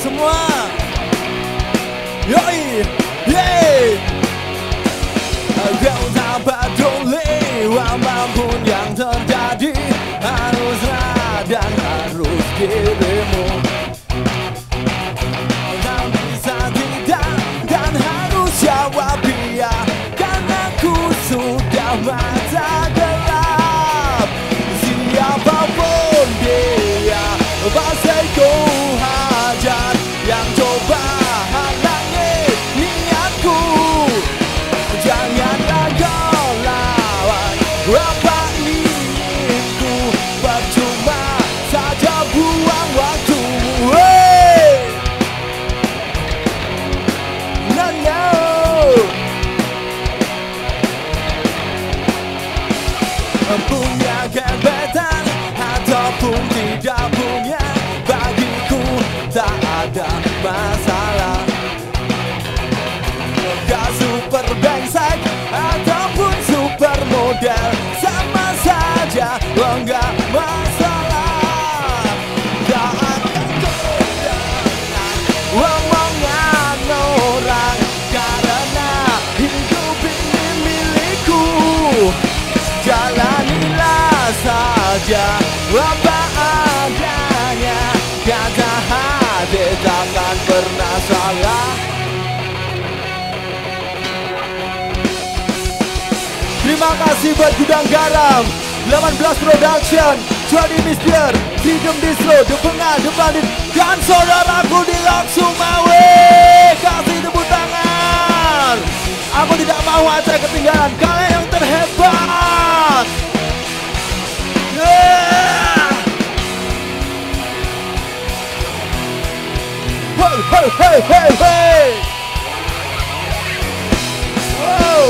semua. Yoi, yeay. Kau tak peduli apapun yang terjadi, haruslah dan harus dirimu. Tak bisa tidak dan harus jawab iya, karena ku sudah mata gelap. Siapapun dia pasti ku hajar, yang coba halangi niatku. Janganlah kau lawan apa inginku, percuma saja buang waktu. No, no. Punya gebetan ataupun tidak punya, bagiku tak ada masalah. Gak super brengsek ataupun super model, sama saja, enggak masalah. Gak akan terdengar omongan orang, karena hidup ini milikku. Jalanilah saja apa adanya, kata hati takkan pernah salah. Terima kasih buat Gudang Garam, 18 Production, Johnny Mister, Freedom Distro, The Pengal, The Bandit, dan saudaraku di Lok Sumawe. Kasih tepuk tangan. Aku tidak mau acara ketinggalan, kalian yang terhebat. Hey, hey, hey, hey, hey. Wow.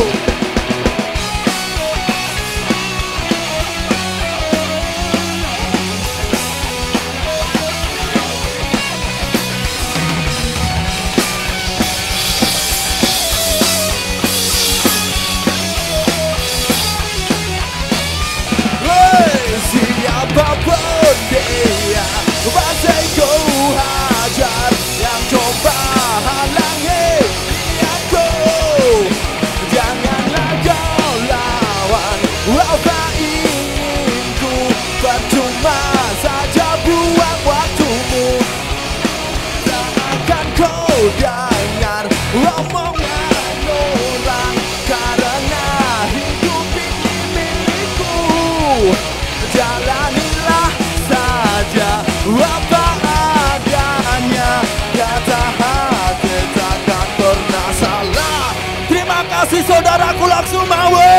Siapapun dia pasti ku hajar, yang coba halangi niatku. Janganlah kau lawan apa inginku, percuma saja buang waktumu. Tak akan kau dengar omongan orang, karena hidup ini milikku. Jalanilah saja apa adanya, kata hati takkan pernah salah. Terima kasih saudaraku Lok Sumawe.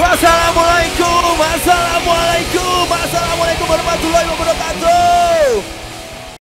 Wassalamualaikum warahmatullahi wabarakatuh.